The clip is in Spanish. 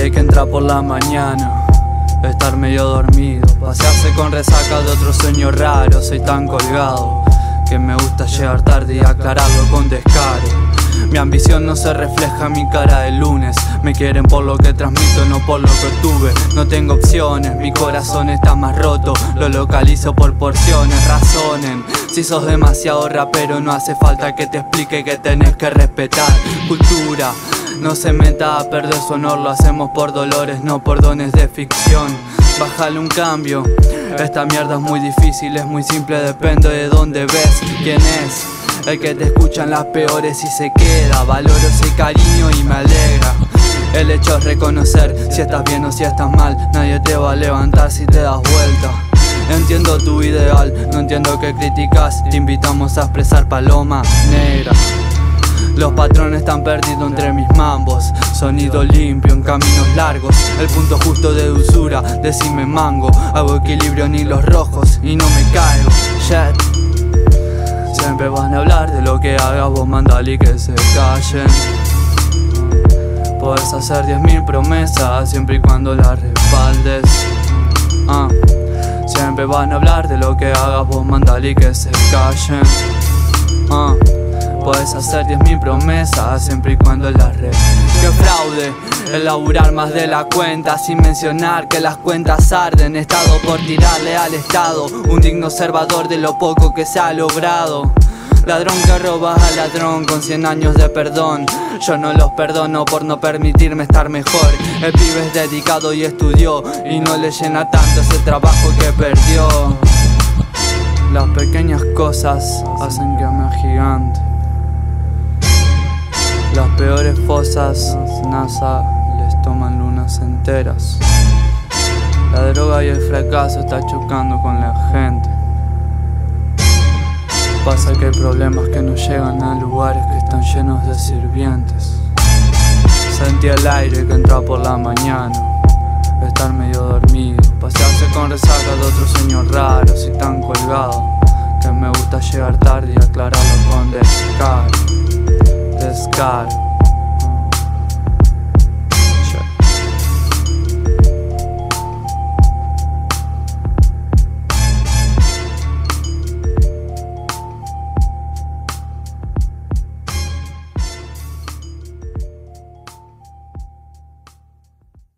aire que entra por la mañana, estar medio dormido, pasearse con resaca de otro sueño raro. Soy tan colgado que me gusta llegar tarde y aclararlo con descaro. Mi ambición no se refleja en mi cara de lunes. Me quieren por lo que transmito, no por lo que tuve. No tengo opciones, mi corazón está más roto. Lo localizo por porciones, razonen. Si sos demasiado rapero no hace falta que te explique que tenés que respetar. Cultura, no se meta a perder su honor. Lo hacemos por dolores, no por dones de ficción. Bájale un cambio, esta mierda es muy difícil, es muy simple, depende de dónde ves quién es. El que te escuchan las peores y se queda. Valoro ese cariño y me alegra. El hecho es reconocer si estás bien o si estás mal. Nadie te va a levantar si te das vuelta. Entiendo tu ideal, no entiendo que criticas. Te invitamos a expresar paloma negra. Los patrones están perdidos entre mis mambos. Sonido limpio en caminos largos. El punto justo de dulzura, decime mango. Hago equilibrio en hilos rojos y no me caigo. Siempre van a hablar de lo que hagas, vos mandale y que se callen. Podés hacer 10.000 promesas siempre y cuando las respaldes. Siempre van a hablar de lo que hagas, vos mandale y que se callen. Podés hacer 10.000 promesas siempre y cuando las ¡Qué fraude! El laburar más de la cuenta sin mencionar que las cuentas arden. Estado por tirarle al Estado, un digno observador de lo poco que se ha logrado. Ladrón que roba a ladrón con 100 años de perdón. Yo no los perdono por no permitirme estar mejor. El pibe es dedicado y estudió y no le llena tanto ese trabajo que perdió. Las pequeñas cosas hacen que me agigante. Las peores fosas, NASA les toman lunas enteras. La droga y el fracaso está chocando con la gente. Pasa que hay problemas que no llegan a lugares que están llenos de sirvientes. Sentí el aire que entra por la mañana, estar medio dormido, pasearse con resaca de otros sueños raros y tan colgado que me gusta llegar tarde y aclararlo con descaro.